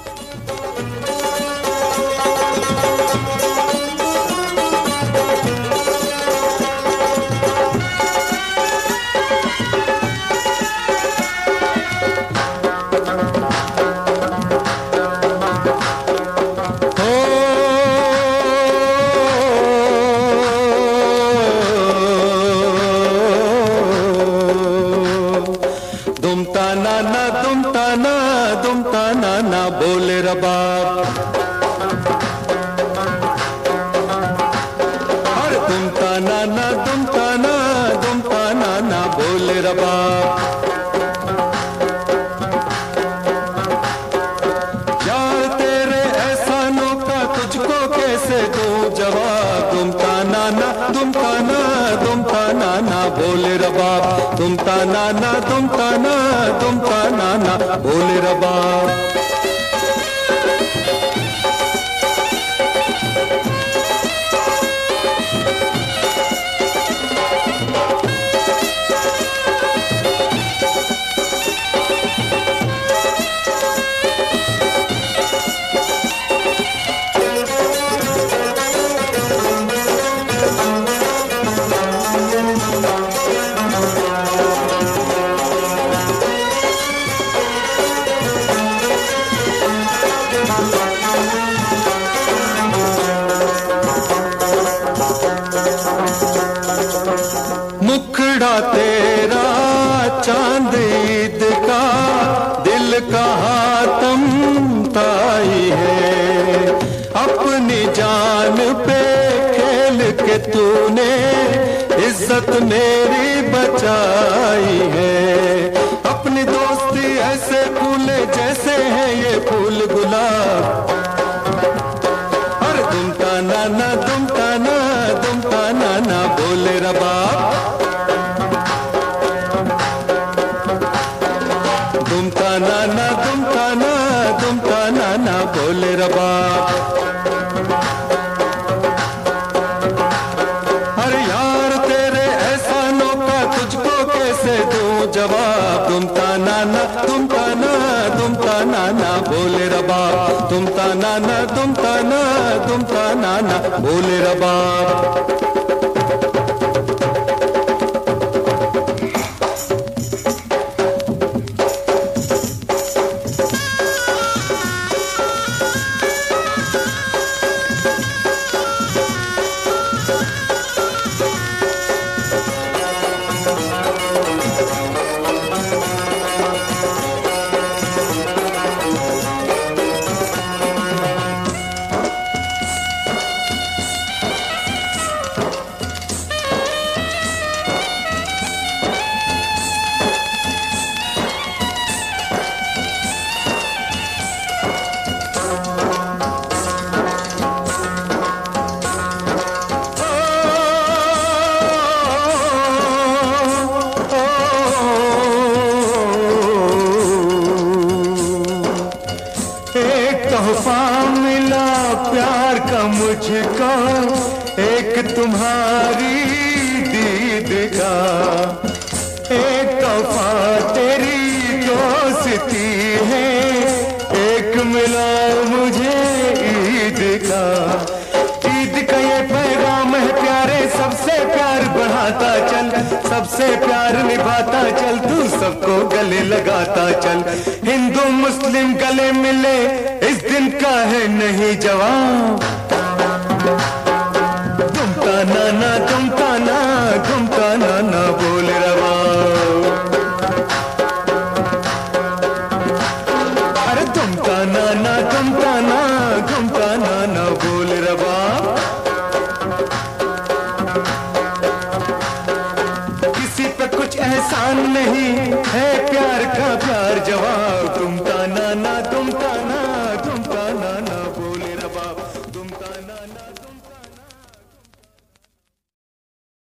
बोले रबाब, हर दुमता ना बोले रबाब। यार तेरे एहसानों का तुझको कैसे दूं जवाब, दुमता ना बोले रबाब, दुमता ना बोले रबाब। मुखड़ा तेरा चांद ईद का, दिल का हातम ताई है, अपनी जान पे खेल के तूने इज्जत मेरी बचाई है। अपनी दोस्ती ऐसे फूले जैसे है ये फूल गुलाब, अरे दुमता ना बोले रबाब, दुमता ना बोले रबाब। अरे यार तेरे एहसानों का तुझको कैसे दूं जवाब, दुमता ना बोले रबाब, दुमता ना बोले रबाब। तोहफा मिला प्यार का मुझको, एक तुम्हारी दीद का, एक तोहफा तेरी दोस्ती है, एक मिला मुझे ईद का। ईद का ये पैगाम है प्यारे, सबसे प्यार बढ़ाता चल, सबसे प्यार निभाता चल, तू सबको गले लगाता चल। हिंदू मुस्लिम गले मिले इस दिन का है नहीं जवाब, दुमता ना